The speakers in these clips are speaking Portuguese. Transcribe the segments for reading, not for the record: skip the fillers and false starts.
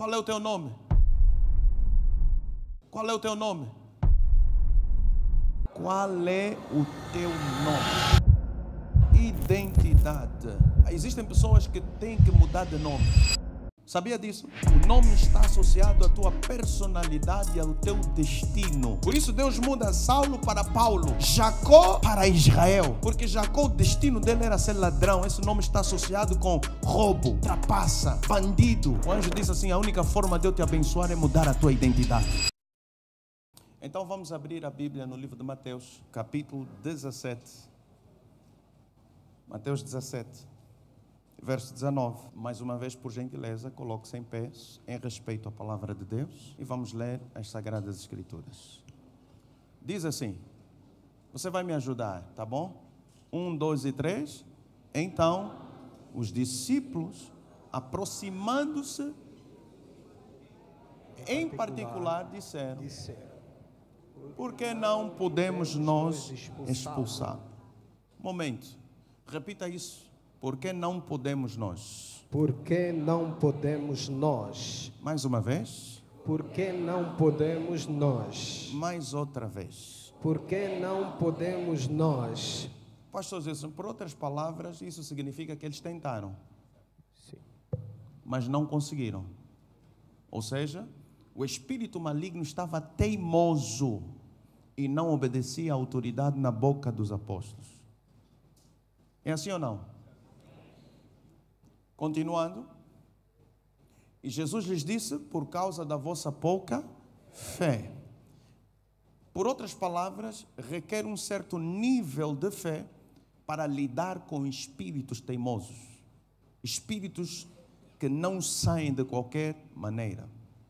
Qual é o teu nome? Qual é o teu nome? Qual é o teu nome? Identidade. Existem pessoas que têm que mudar de nome. Sabia disso? O nome está associado à tua personalidade e ao teu destino. Por isso Deus muda Saulo para Paulo, Jacó para Israel. Porque Jacó, o destino dele era ser ladrão. Esse nome está associado com roubo, trapaça, bandido. O anjo disse assim: a única forma de eu te abençoar é mudar a tua identidade. Então vamos abrir a Bíblia no livro de Mateus, capítulo 17. Mateus 17. Verso 19, mais uma vez, por gentileza, coloque-se em pé, em respeito à palavra de Deus, e vamos ler as Sagradas Escrituras. Diz assim, você vai me ajudar, tá bom? 1, 2 e 3. Então, os discípulos, aproximando-se, em particular, disseram: por que não podemos nós expulsar? Momento, repita isso. Por que não podemos nós? Por que não podemos nós? Mais uma vez. Por que não podemos nós? Mais outra vez. Por que não podemos nós? Pastor Jesus, por outras palavras, isso significa que eles tentaram. Sim. Mas não conseguiram. Ou seja, o espírito maligno estava teimoso e não obedecia à autoridade na boca dos apóstolos. É assim ou não? Continuando, e Jesus lhes disse: por causa da vossa pouca fé. Por outras palavras, requer um certo nível de fé para lidar com espíritos teimosos, espíritos que não saem de qualquer maneira.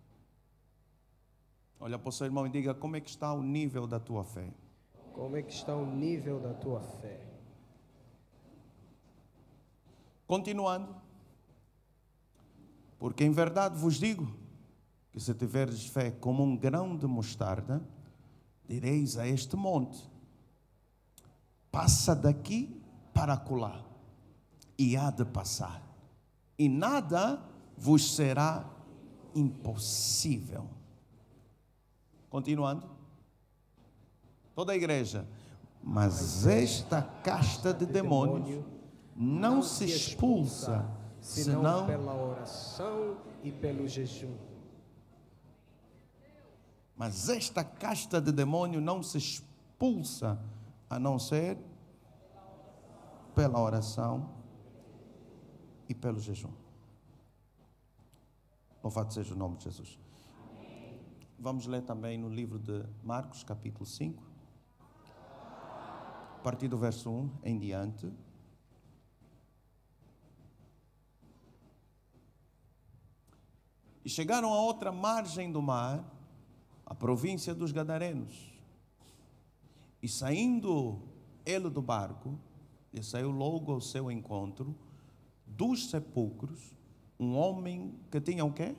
Olha para o seu irmão e diga: como é que está o nível da tua fé? Como é que está o nível da tua fé? Continuando, porque em verdade vos digo que se tiverdes fé como um grão de mostarda, direis a este monte: passa daqui para acolá, e há de passar, e nada vos será impossível. Continuando, toda a igreja: mas esta casta de demônios não se expulsa senão pela oração e pelo jejum. Mas esta casta de demônio não se expulsa a não ser pela oração e pelo jejum. Louvado seja o nome de Jesus. Vamos ler também no livro de Marcos, capítulo 5, a partir do verso 1 em diante. E chegaram a outra margem do mar, a província dos Gadarenos. E saindo ele do barco, e saiu logo ao seu encontro, dos sepulcros, um homem que tinha o quê?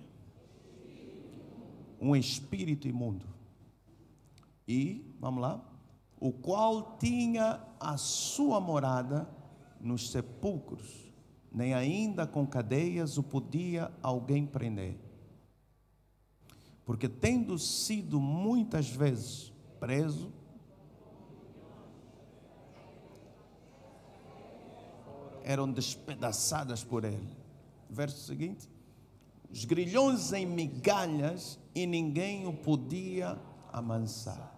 Um espírito imundo. E, vamos lá, o qual tinha a sua morada nos sepulcros, nem ainda com cadeias o podia alguém prender. Porque tendo sido muitas vezes preso, eram despedaçadas por ele. Verso seguinte: os grilhões em migalhas, e ninguém o podia amansar.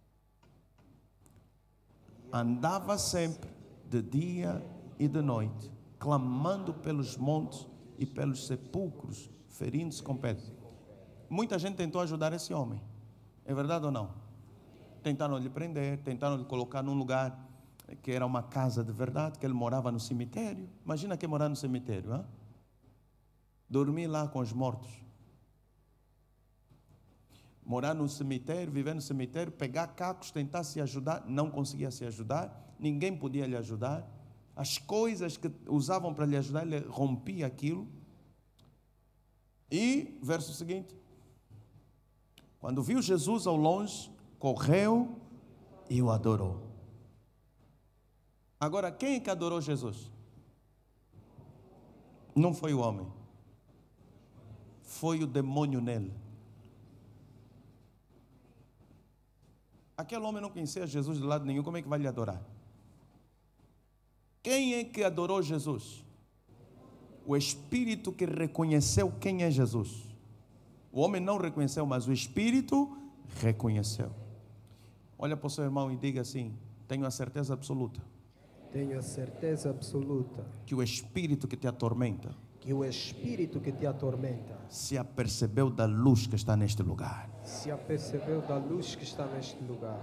Andava sempre de dia e de noite, clamando pelos montes e pelos sepulcros, ferindo-se com pedras. Muita gente tentou ajudar esse homem. É verdade ou não? Tentaram lhe prender, tentaram lhe colocar num lugar que era uma casa de verdade, que ele morava no cemitério. Imagina que morar no cemitério, hein? Dormir lá com os mortos. Morar no cemitério, viver no cemitério, pegar cacos, tentar se ajudar, não conseguia se ajudar, ninguém podia lhe ajudar. As coisas que usavam para lhe ajudar, ele rompia aquilo. E, verso seguinte: quando viu Jesus ao longe, correu e o adorou. Agora, quem é que adorou Jesus? Não foi o homem. foi o demônio nele. Aquele homem não conhecia Jesus de lado nenhum, como é que vai lhe adorar? Quem é que adorou Jesus? O Espírito que reconheceu quem é Jesus. O homem não reconheceu, mas o Espírito reconheceu. Olha para o seu irmão e diga assim: tenho a certeza absoluta. Tenho a certeza absoluta Que o Espírito que te atormenta que o espírito que te atormenta se apercebeu da luz que está neste lugar. se apercebeu da luz que está neste lugar.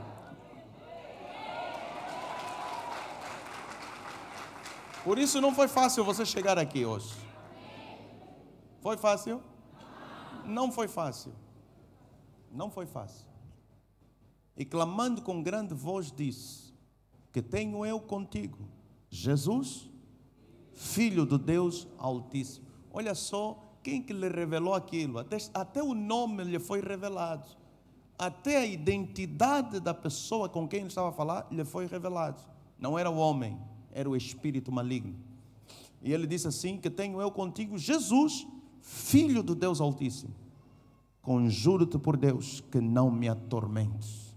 Por isso não foi fácil você chegar aqui hoje. Foi fácil? Não foi fácil. Não foi fácil. E clamando com grande voz disse: que tenho eu contigo, Jesus, Filho do Deus Altíssimo. Olha só quem que lhe revelou aquilo. Até o nome lhe foi revelado. Até a identidade da pessoa com quem ele estava a falar lhe foi revelado. Não era o homem, era o espírito maligno. E ele disse assim: que tenho eu contigo, Jesus, Filho do Deus Altíssimo. Conjuro-te por Deus que não me atormentes.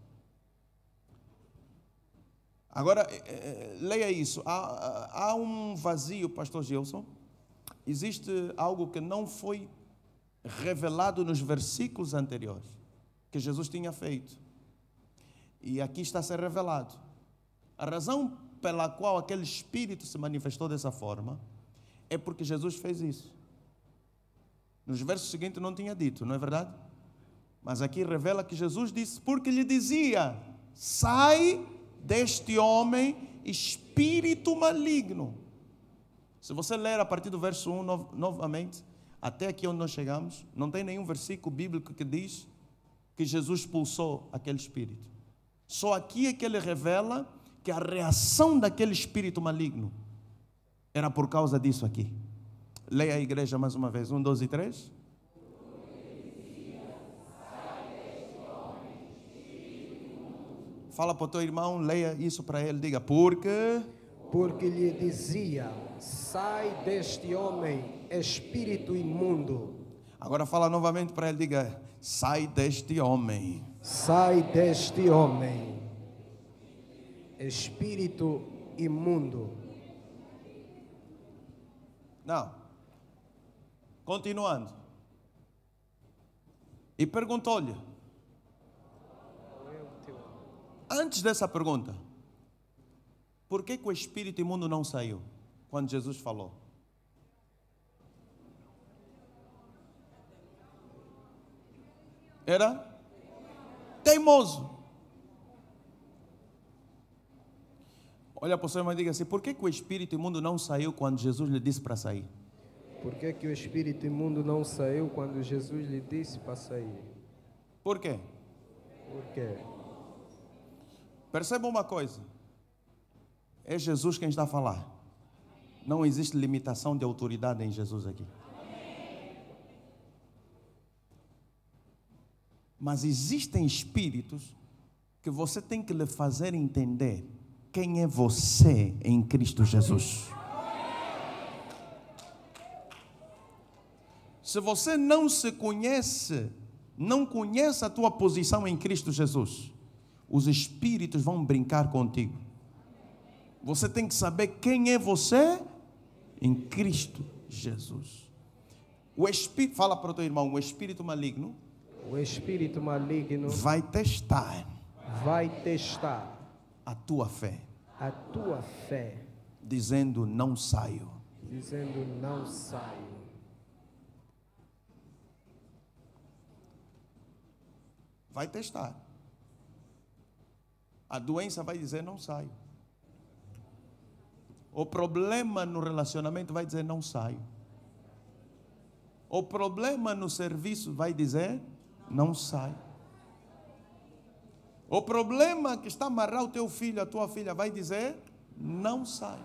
Agora, leia isso. Há um vazio, pastor Gilson. Existe algo que não foi revelado nos versículos anteriores, que Jesus tinha feito. E aqui está a ser revelado. A razão pela qual aquele espírito se manifestou dessa forma é porque Jesus fez isso. Nos versos seguintes não tinha dito, não é verdade? Mas aqui revela que Jesus disse, porque lhe dizia: sai deste homem, espírito maligno. Se você ler a partir do verso 1 novamente, até aqui onde nós chegamos, não tem nenhum versículo bíblico que diz que Jesus expulsou aquele espírito. Só aqui é que ele revela que a reação daquele espírito maligno era por causa disso aqui. Leia a igreja mais uma vez, 1, 2 e 3. Fala para o teu irmão, leia isso para ele, diga: porque lhe dizia: sai deste homem, espírito imundo. Agora fala novamente para ele, diga: sai deste homem. Sai deste homem, espírito imundo. Não. Continuando. E perguntou-lhe, antes dessa pergunta, por que o espírito imundo não saiu quando Jesus falou? Era teimoso. Olha para o seu irmão e diga assim: por que o espírito imundo não saiu quando Jesus lhe disse para sair? Por que o espírito imundo não saiu quando Jesus lhe disse para sair? Por quê? Por quê? Perceba uma coisa. É Jesus quem está a falar. Não existe limitação de autoridade em Jesus aqui. Mas existem espíritos que você tem que lhe fazer entender quem é você em Cristo Jesus. Se você não se conhece, não conhece a tua posição em Cristo Jesus, os espíritos vão brincar contigo. Você tem que saber quem é você em Cristo Jesus. O espírito, fala para o teu irmão, o espírito maligno, vai testar a tua fé, dizendo: não saio. Vai testar. A doença vai dizer: não saio. O problema no relacionamento vai dizer: não saio. O problema no serviço vai dizer: não saio. O problema que está a amarrar o teu filho, a tua filha, vai dizer: não saio.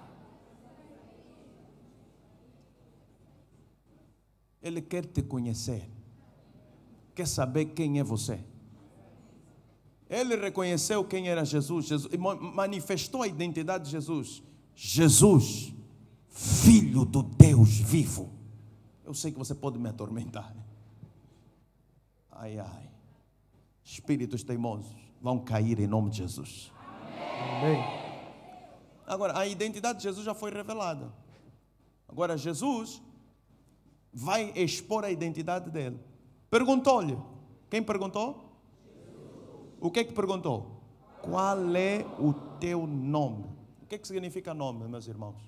Ele quer te conhecer. Quer saber quem é você. Ele reconheceu quem era Jesus, manifestou a identidade de Jesus. Jesus, Filho do Deus vivo. Eu sei que você pode me atormentar. Ai, ai. Espíritos teimosos vão cair em nome de Jesus. Amém. Agora, a identidade de Jesus já foi revelada. Agora, Jesus vai expor a identidade dele. Perguntou-lhe. Quem perguntou? O que é que perguntou? Qual é o teu nome? O que é que significa nome, meus irmãos?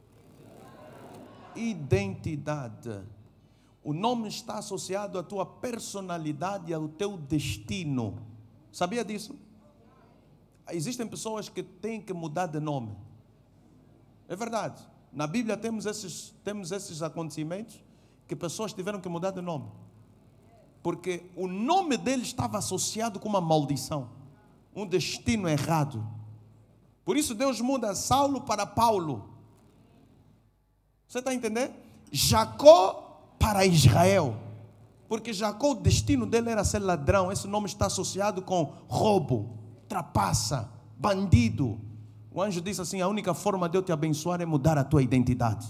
Identidade. O nome está associado à tua personalidade e ao teu destino. Sabia disso? Existem pessoas que têm que mudar de nome. É verdade. Na Bíblia temos esses acontecimentos que pessoas tiveram que mudar de nome. Porque o nome dele estava associado com uma maldição. Um destino errado. Por isso Deus muda Saulo para Paulo. Você está entendendo? Jacó para Israel. Porque Jacó, o destino dele era ser ladrão. Esse nome está associado com roubo, trapaça, bandido. O anjo disse assim: a única forma de eu te abençoar é mudar a tua identidade.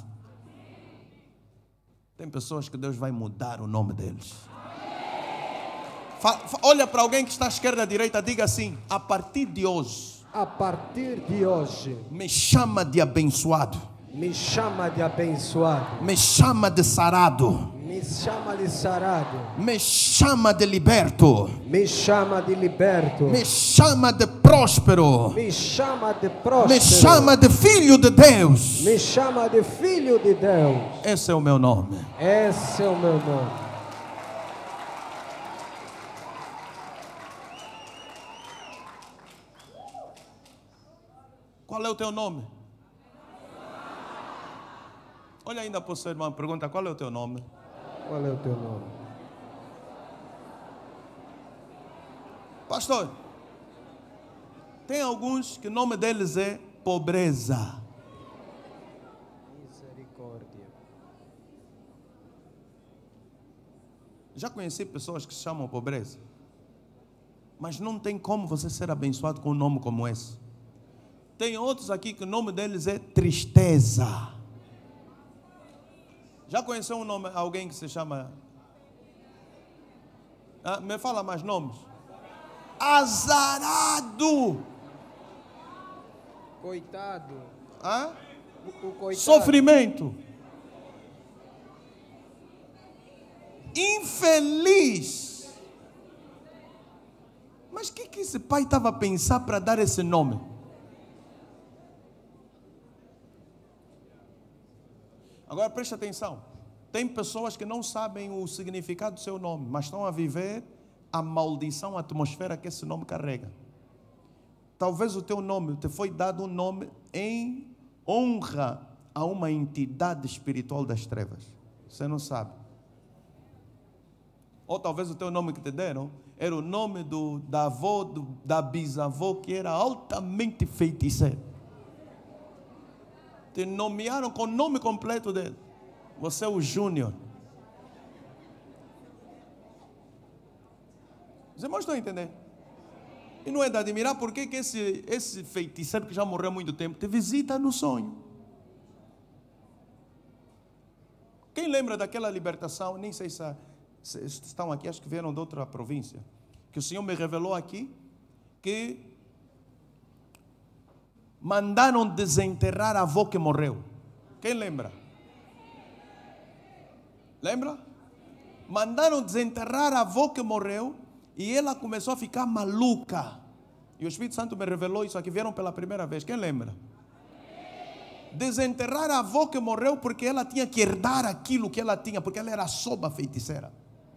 Tem pessoas que Deus vai mudar o nome deles. Olha para alguém que está à esquerda, à direita, diga assim: a partir de hoje, me chama de abençoado. Me chama de abençoado. Me chama de sarado. Me chama de sarado. Me chama de liberto. Me chama de liberto. Me chama de próspero. Me chama de próspero. Me chama de filho de Deus. Me chama de filho de Deus. Esse é o meu nome. Esse é o meu nome. Qual é o teu nome? Olha ainda para o seu irmão, pergunta: qual é o teu nome? Qual é o teu nome? Pastor, tem alguns que o nome deles é pobreza. Misericórdia. Já conheci pessoas que se chamam pobreza. Mas não tem como você ser abençoado com um nome como esse. Tem outros aqui que o nome deles é tristeza. Já conheceu um nome, alguém que se chama... me fala mais nomes. Azarado. Coitado. O coitado. Sofrimento. Infeliz. Mas o que esse pai estava a pensar para dar esse nome? Agora preste atenção. Tem pessoas que não sabem o significado do seu nome, mas estão a viver a maldição, a atmosfera que esse nome carrega. Talvez o teu nome te foi dado um nome em honra a uma entidade espiritual das trevas. Você não sabe. Ou talvez o teu nome que te deram era o nome da avó, da bisavó, que era altamente feiticeira. Te nomearam com o nome completo dele. Você é o Júnior. Os irmãos estão entendendo? E não é de admirar porque que esse feiticeiro que já morreu há muito tempo te visita no sonho. Quem lembra daquela libertação? Nem sei se estão aqui, acho que vieram de outra província. Que o Senhor me revelou aqui que mandaram desenterrar a avó que morreu. Quem lembra? Lembra? Mandaram desenterrar a avó que morreu e ela começou a ficar maluca. E o Espírito Santo me revelou isso aqui. Vieram pela primeira vez. Quem lembra? Desenterrar a avó que morreu porque ela tinha que herdar aquilo que ela tinha, porque ela era soba feiticeira.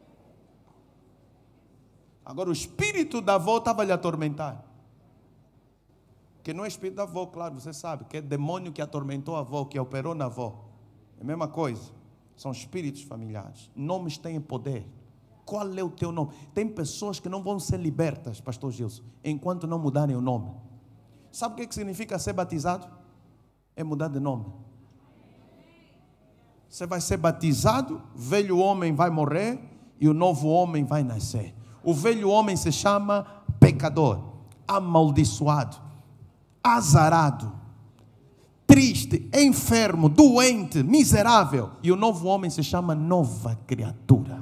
Agora o espírito da avó estava lhe a atormentar. Que não é espírito da avó, claro, você sabe, que é demônio que atormentou a avó, que operou na avó. É a mesma coisa. São espíritos familiares. Nomes têm poder. Qual é o teu nome? Tem pessoas que não vão ser libertas, pastor Gilson, enquanto não mudarem o nome. Sabe o que significa ser batizado? É mudar de nome. Você vai ser batizado, o velho homem vai morrer e o novo homem vai nascer. O velho homem se chama pecador, amaldiçoado, azarado, triste, enfermo, doente, miserável. E o novo homem se chama nova criatura.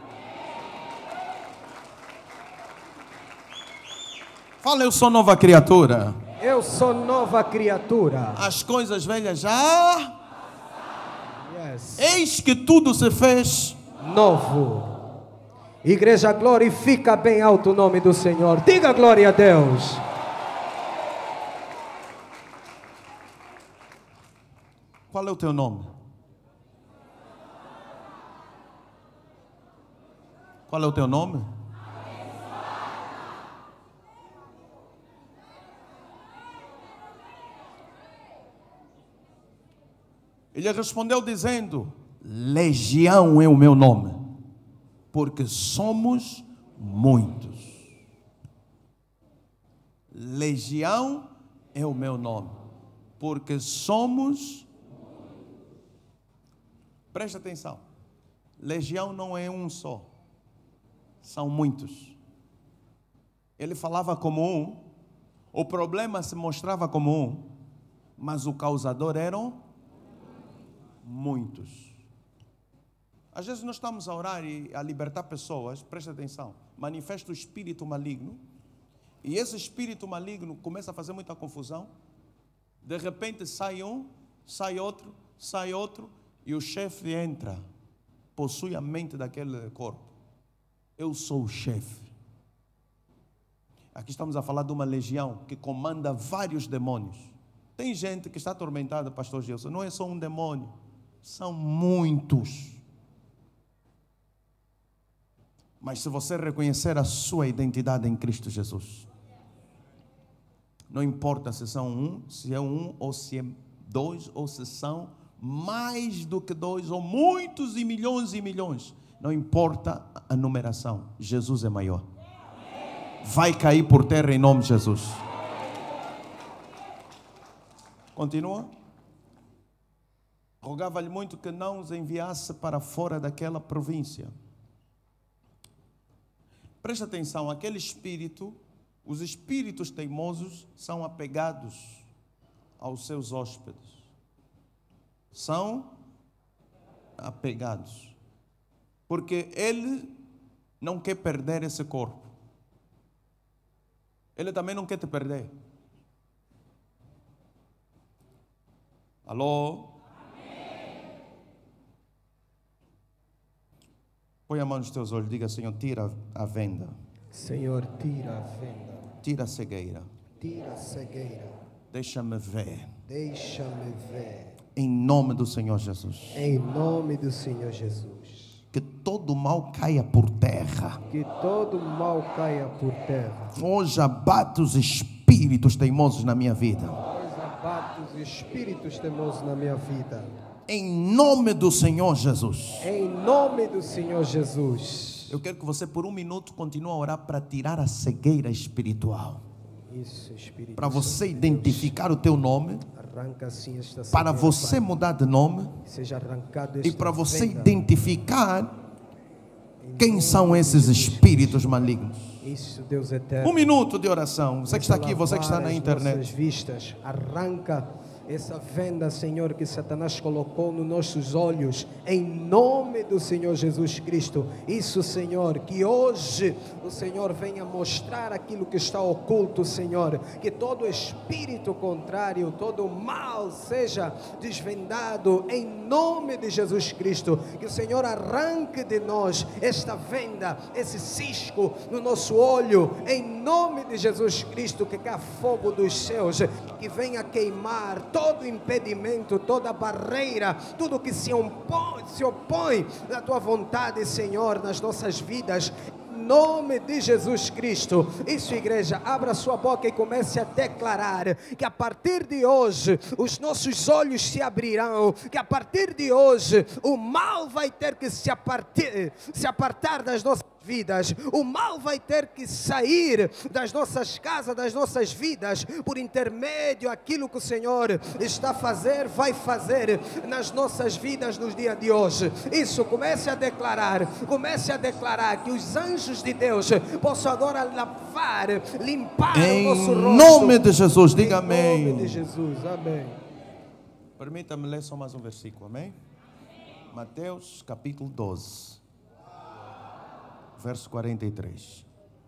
Fala, eu sou nova criatura. Eu sou nova criatura. As coisas velhas já... Yes. Eis que tudo se fez Novo. Igreja, glorifica bem alto o nome do Senhor. Diga glória a Deus. Qual é o teu nome? Qual é o teu nome? Ele respondeu dizendo: Legião é o meu nome, porque somos muitos. Legião é o meu nome, porque somos. Presta atenção. Legião não é um só, são muitos. Ele falava como um, o problema se mostrava como um, mas o causador eram muitos. Às vezes nós estamos a orar e a libertar pessoas, presta atenção, manifesta o espírito maligno, e esse espírito maligno começa a fazer muita confusão. De repente sai um, sai outro, e o chefe entra, possui a mente daquele corpo. Eu sou o chefe. Aqui estamos a falar de uma legião que comanda vários demônios. Tem gente que está atormentada, pastor Gilson, não é só um demônio, são muitos. Mas se você reconhecer a sua identidade em Cristo Jesus, não importa se são um, se é um, ou se é dois, ou se são mais do que dois, ou muitos e milhões, não importa a numeração, Jesus é maior. Vai cair por terra em nome de Jesus. Continua. Rogava-lhe muito que não os enviasse para fora daquela província. Presta atenção, aquele espírito, os espíritos teimosos são apegados aos seus hóspedes. São apegados. Porque ele não quer perder esse corpo. Ele também não quer te perder. Alô? Põe a mão nos teus olhos, diga: Senhor, tira a venda. Senhor, tira a venda. Tira a cegueira. Tira a cegueira. Deixa-me ver. Deixa-me ver. Em nome do Senhor Jesus. Em nome do Senhor Jesus. Que todo mal caia por terra. Que todo mal caia por terra. Hoje abate os espíritos teimosos na minha vida. Hoje abate os espíritos teimosos na minha vida. Em nome do Senhor Jesus. Em nome do Senhor Jesus. Eu quero que você por um minuto continue a orar para tirar a cegueira espiritual. Isso, Espírito para você Santo identificar o teu nome. Arranca assim esta para cegueira, você Pai. Mudar de nome. Seja arrancado E para você venda. Identificar quem são esses espíritos malignos. Isso, Deus eterno. Um minuto de oração. Você que está aqui, você que está na internet. Nossas vistas, arranca essa venda, Senhor, que Satanás colocou nos nossos olhos, em nome do Senhor Jesus Cristo. Isso, Senhor, que hoje o Senhor venha mostrar aquilo que está oculto, Senhor, que todo espírito contrário, todo mal seja desvendado em nome de Jesus Cristo. Que o Senhor arranque de nós esta venda, esse cisco no nosso olho, em nome de Jesus Cristo. Que caia fogo dos céus, que venha queimar todo impedimento, toda barreira, tudo que se opõe à tua vontade, Senhor, nas nossas vidas. Em nome de Jesus Cristo. Isso, igreja, abra sua boca e comece a declarar que a partir de hoje os nossos olhos se abrirão, que a partir de hoje o mal vai ter que se apartar das nossas vidas, o mal vai ter que sair das nossas casas, das nossas vidas, por intermédio daquilo que o Senhor está a fazer, vai fazer nas nossas vidas nos dias de hoje. Isso, comece a declarar que os anjos de Deus possam agora lavar, limpar o nosso rosto. Em nome de Jesus, diga amém. Em nome de Jesus, amém. Permita-me ler só mais um versículo, amém? Mateus capítulo 12, verso 43.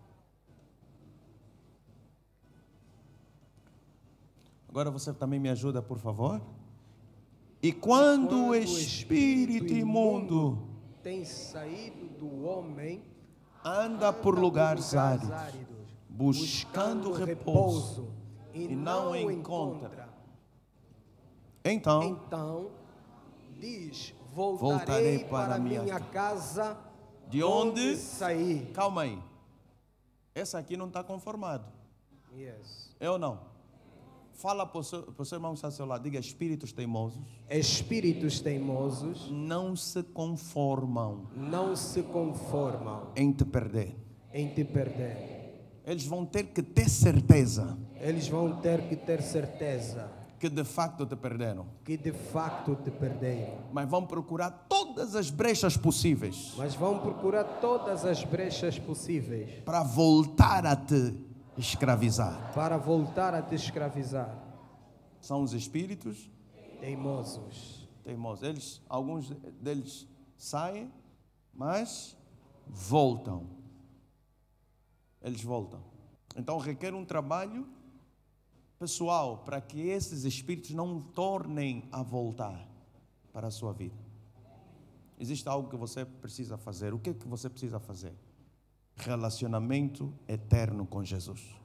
Agora você também me ajuda, por favor. E quando o espírito imundo tem saído do homem, anda por lugares áridos, buscando repouso, e não o encontra. Então diz: voltarei para minha casa, de onde saí. Calma aí. Essa aqui não está conformado. Yes. Eu não. Fala para o seu irmão que está ao seu lado. Diga: espíritos teimosos. Espíritos teimosos Não se conformam. Não se conformam Em te perder. em te perder. Eles vão ter que ter certeza. Eles vão ter que ter certeza Que de facto te perderam. que de facto te perderam. Mas vão procurar todas as brechas possíveis. Mas vão procurar todas as brechas possíveis Para voltar a te escravizar. para voltar a te escravizar. São os espíritos Teimosos. teimosos. Alguns deles saem, mas voltam. Eles voltam. Então requer um trabalho pessoal para que esses espíritos não tornem a voltar para a sua vida. Existe algo que você precisa fazer. O que é que você precisa fazer? Relacionamento eterno com Jesus.